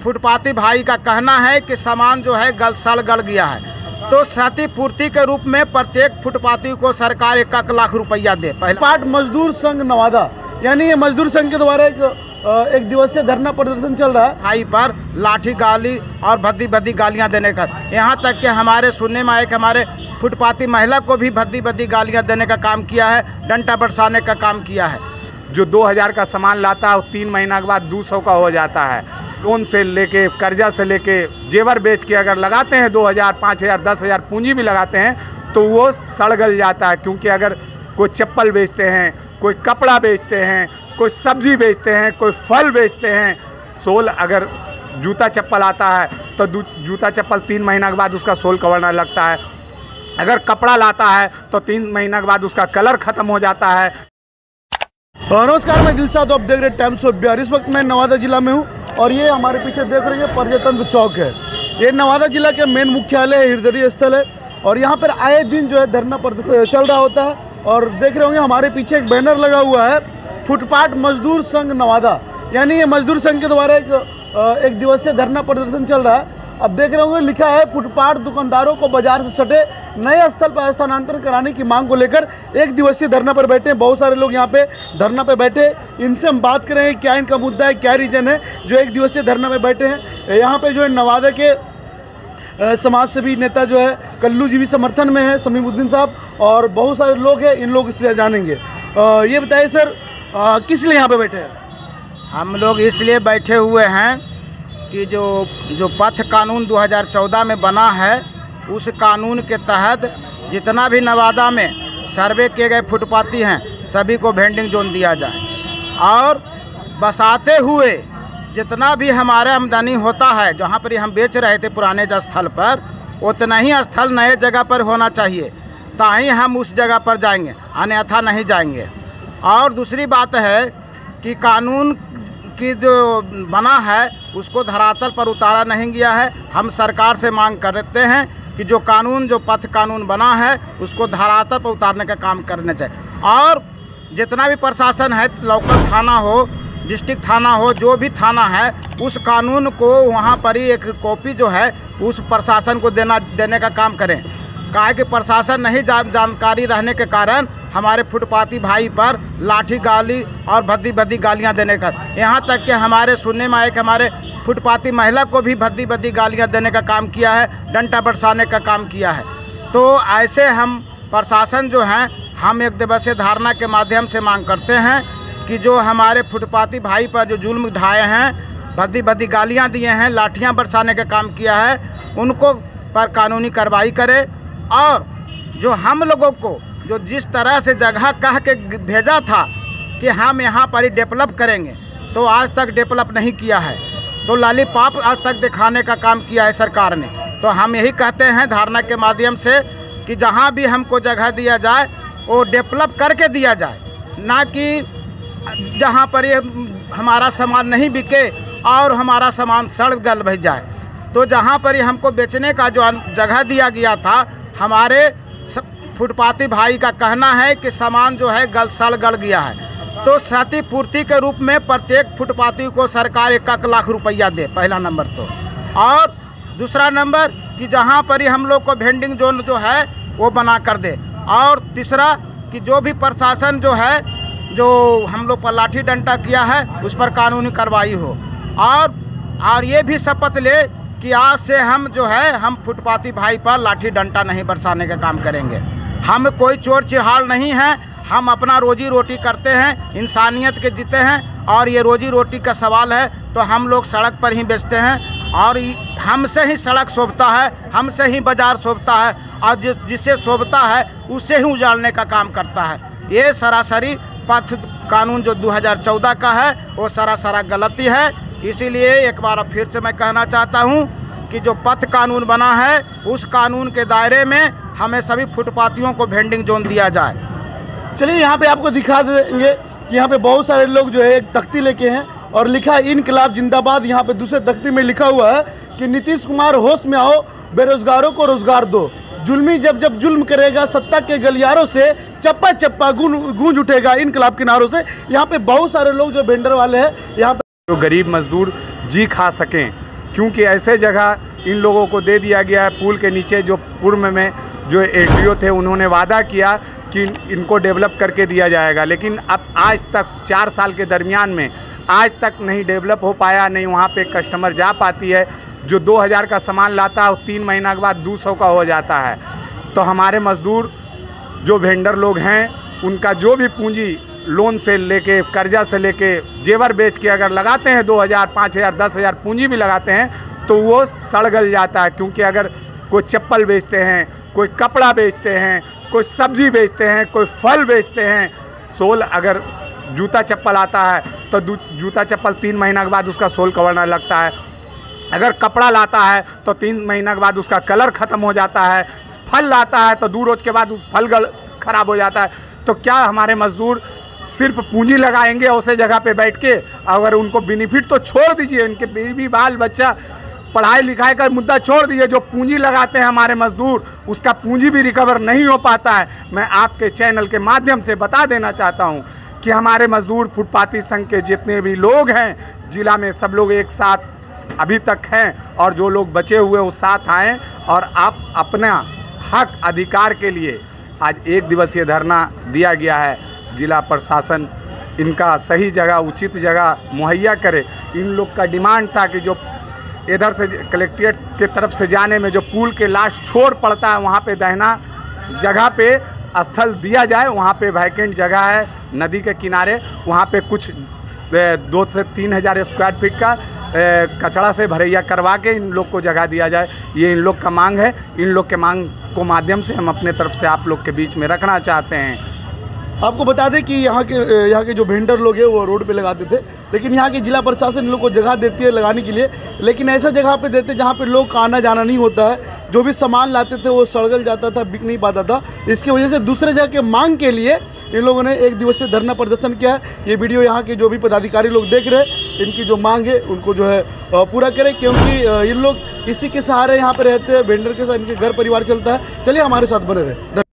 फुटपाती भाई का कहना है कि सामान जो है सड़ गल गया है, तो क्षतिपूर्ति के रूप में प्रत्येक फुटपाती को सरकार 1 लाख रुपया दे। पहले फुटपाथ मजदूर संघ नवादा, यानी ये मजदूर संघ के द्वारा एक दिवसीय धरना प्रदर्शन चल रहा है। भाई पर लाठी गाली और भद्दी भद्दी गालियां देने का, यहाँ तक कि हमारे सुनने में आए कि हमारे फुटपाती महिला को भी भद्दी भद्दी गालियां देने का काम किया है, डंडा बरसाने का काम किया है। जो 2000 का सामान लाता है 3 महीना के बाद 200 का हो जाता है। लोन से लेके, कर्जा से लेके, जेवर बेच के अगर लगाते हैं 2000, 5000, 10,000 पूंजी भी लगाते हैं तो वो सड़ गल जाता है। क्योंकि अगर कोई चप्पल बेचते हैं, कोई कपड़ा बेचते हैं, कोई सब्जी बेचते हैं, कोई फल बेचते हैं, सोल अगर जूता चप्पल आता है तो जूता चप्पल 3 महीना के बाद उसका सोल कवरना लगता है। अगर कपड़ा लाता है तो 3 महीना के बाद उसका कलर ख़त्म हो जाता है। नमस्कार, मैं दिलशाद, आप देख रहे टाइम्स ऑफ बिहार। इस वक्त मैं नवादा जिला में हूँ और ये हमारे पीछे देख रहे हैं पर्यटन चौक है। ये नवादा जिला के मेन मुख्यालय है, हृदय स्थल है और यहाँ पर आए दिन जो है धरना प्रदर्शन चल रहा होता है। और देख रहे होंगे हमारे पीछे एक बैनर लगा हुआ है, फुटपाथ मजदूर संघ नवादा, यानी ये मजदूर संघ के द्वारा एक दिवसीय धरना प्रदर्शन चल रहा है। अब देख रहे होंगे लिखा है फुटपाथ दुकानदारों को बाजार से सटे नए स्थल पर स्थानांतरण कराने की मांग को लेकर एक दिवसीय धरना पर बैठे हैं। बहुत सारे लोग यहाँ पे धरना पे बैठे, इनसे हम बात करेंगे क्या इनका मुद्दा है, क्या रीजन है जो एक दिवसीय धरना पे बैठे हैं। यहाँ पे जो है नवादा के समाज सेवी नेता जो है कल्लू जी भी समर्थन में है, समीमुद्दीन साहब, और बहुत सारे लोग हैं, इन लोग इससे जानेंगे। ये बताइए सर, किस लिए यहाँ पे बैठे हैं? हम लोग इसलिए बैठे हुए हैं कि जो पथ कानून 2014 में बना है, उस कानून के तहत जितना भी नवादा में सर्वे किए गए फुटपाती हैं सभी को वेंडिंग जोन दिया जाए और बसाते हुए जितना भी हमारे आमदनी होता है, जहाँ पर हम बेच रहे थे पुराने स्थल पर, उतना ही स्थल नए जगह पर होना चाहिए, ताकि हम उस जगह पर जाएंगे, अन्यथा नहीं जाएंगे। और दूसरी बात है कि कानून की जो बना है उसको धरातल पर उतारा नहीं गया है। हम सरकार से मांग करते हैं कि जो पथ कानून बना है उसको धरातल पर उतारने का काम करना चाहिए। और जितना भी प्रशासन है, लोकल थाना हो, डिस्ट्रिक्ट थाना हो, जो भी थाना है, उस कानून को वहाँ पर ही एक कॉपी जो है उस प्रशासन को देने का काम करें। काहे कि प्रशासन नहीं जानकारी रहने के कारण हमारे फुटपाती भाई पर लाठी गाली और भद्दी भद्दी गालियां देने का, यहाँ तक कि हमारे सुनने में आए कि हमारे फुटपाती महिला को भी भद्दी भद्दी गालियां देने का काम किया है, डंडा बरसाने का काम किया है। तो ऐसे हम प्रशासन जो हैं, हम एक दिवसीय धारणा के माध्यम से मांग करते हैं कि जो हमारे फुटपाती भाई पर जो जुल्म ढाए हैं, भद्दी भद्दी गालियाँ दिए हैं, लाठियाँ बरसाने का काम किया है, उनको पर कानूनी कार्रवाई करे। और जो हम लोगों को जो जिस तरह से जगह कह के भेजा था कि हम यहाँ पर ही डेवलप करेंगे, तो आज तक डेवलप नहीं किया है, तो लॉलीपॉप आज तक दिखाने का काम किया है सरकार ने। तो हम यही कहते हैं धारणा के माध्यम से कि जहाँ भी हमको जगह दिया जाए वो डेवलप करके दिया जाए, ना कि जहाँ पर ये हमारा सामान नहीं बिके और हमारा सामान सड़ गल भज जाए। तो जहाँ पर ये हमको बेचने का जो जगह दिया गया था, हमारे फुटपाती भाई का कहना है कि सामान जो है सड़ गल गया है, तो क्षतिपूर्ति के रूप में प्रत्येक फुटपाती को सरकार 1 लाख रुपया दे, पहला नंबर तो। और दूसरा नंबर कि जहाँ पर ही हम लोग को वेंडिंग जोन जो है वो बना कर दे। और तीसरा कि जो भी प्रशासन जो है जो हम लोग पर लाठी डंडा किया है उस पर कानूनी कार्रवाई हो। और ये भी शपथ ले कि आज से हम जो है हम फुटपाती भाई पर लाठी डंडा नहीं बरसाने का काम करेंगे। हम कोई चोर चिहाड़ नहीं हैं, हम अपना रोजी रोटी करते हैं, इंसानियत के जीते हैं, और ये रोजी रोटी का सवाल है तो हम लोग सड़क पर ही बेचते हैं। और हमसे ही सड़क शोभता है, हमसे ही बाज़ार शोभता है, और जिससे शोभता है उससे ही उजाड़ने का काम करता है। ये सरासरी पथ कानून जो 2014 का है वो सरासर गलती है। इसीलिए एक बार फिर से मैं कहना चाहता हूँ कि जो पथ कानून बना है उस कानून के दायरे में हमें सभी फुटपातियों को वेंडिंग जोन दिया जाए। चलिए यहाँ पे आपको दिखा देंगे कि यहाँ पे बहुत सारे लोग जो है एक तख्ती लेके हैं और लिखा है इनकलाब जिंदाबाद। यहाँ पे दूसरे तख्ती में लिखा हुआ है कि नीतीश कुमार होश में आओ, बेरोजगारों को रोजगार दो, जुल्मी जब जब जुल्म करेगा सत्ता के गलियारों से चप्पा चप्पा गूंज उठेगा इनकलाब के नारों से। यहाँ पे बहुत सारे लोग जो वेंडर वाले हैं, यहाँ पे जो गरीब मजदूर जी खा सकें क्योंकि ऐसे जगह इन लोगों को दे दिया गया है पुल के नीचे। जो पूर्व में जो एसडीओ थे उन्होंने वादा किया कि इनको डेवलप करके दिया जाएगा, लेकिन अब आज तक 4 साल के दरमियान में आज तक नहीं डेवलप हो पाया, नहीं वहाँ पे कस्टमर जा पाती है। जो 2000 का सामान लाता है वो 3 महीना के बाद 200 का हो जाता है। तो हमारे मज़दूर जो वेंडर लोग हैं उनका जो भी पूंजी लोन से लेके कर्जा से लेके जेवर बेच के अगर लगाते हैं 2000, 5000, 10,000 पूंजी भी लगाते हैं तो वो सड़ गल जाता है। क्योंकि अगर कोई चप्पल बेचते हैं, कोई कपड़ा बेचते हैं, कोई सब्जी बेचते हैं, कोई फल बेचते हैं, सोल अगर जूता चप्पल आता है तो जूता चप्पल 3 महीना के बाद उसका सोल कवरने लगता है। अगर कपड़ा लाता है तो 3 महीना के बाद उसका कलर ख़त्म हो जाता है। फल लाता है तो 2 रोज़ के बाद फल ख़राब हो जाता है। तो क्या हमारे मज़दूर सिर्फ पूंजी लगाएंगे उसे जगह पे बैठ के? अगर उनको बेनिफिट तो छोड़ दीजिए, उनके बीवी बाल बच्चा पढ़ाई लिखाई का मुद्दा छोड़ दीजिए, जो पूंजी लगाते हैं हमारे मज़दूर उसका पूंजी भी रिकवर नहीं हो पाता है। मैं आपके चैनल के माध्यम से बता देना चाहता हूं कि हमारे मज़दूर फुटपाथी संघ के जितने भी लोग हैं ज़िला में सब लोग एक साथ अभी तक हैं, और जो लोग बचे हुए वो साथ आएँ और आप अपना हक अधिकार के लिए आज 1 दिवसीय धरना दिया गया है। जिला प्रशासन इनका सही जगह उचित जगह मुहैया करे। इन लोग का डिमांड था कि जो इधर से कलेक्ट्रेट के तरफ से जाने में जो पुल के लास्ट छोर पड़ता है वहाँ पे दहना जगह पे स्थल दिया जाए। वहाँ पे वैकेंट जगह है नदी के किनारे, वहाँ पे कुछ 2 से 3 हज़ार स्क्वायर फीट का कचड़ा से भरैया करवा के इन लोग को जगह दिया जाए। ये इन लोग का मांग है। इन लोग के मांग को माध्यम से हम अपने तरफ से आप लोग के बीच में रखना चाहते हैं। आपको बता दें कि यहाँ के जो वेंडर लोग हैं वो रोड पे लगाते थे, लेकिन यहाँ की जिला प्रशासन इन लोग को जगह देती है लगाने के लिए, लेकिन ऐसा जगह पे देते जहाँ पे लोग का आना जाना नहीं होता है। जो भी सामान लाते थे वो सड़गल जाता था, बिक नहीं पाता था। इसकी वजह से दूसरे जगह के मांग के लिए इन लोगों ने 1 दिवसीय धरना प्रदर्शन किया है। ये वीडियो यहाँ के जो भी पदाधिकारी लोग देख रहे हैं, इनकी जो मांग है उनको जो है पूरा करें, क्योंकि इन लोग इसी के सहारे यहाँ पर रहते हैं, वेंडर के साथ इनके घर परिवार चलता है। चलिए हमारे साथ बने रहे।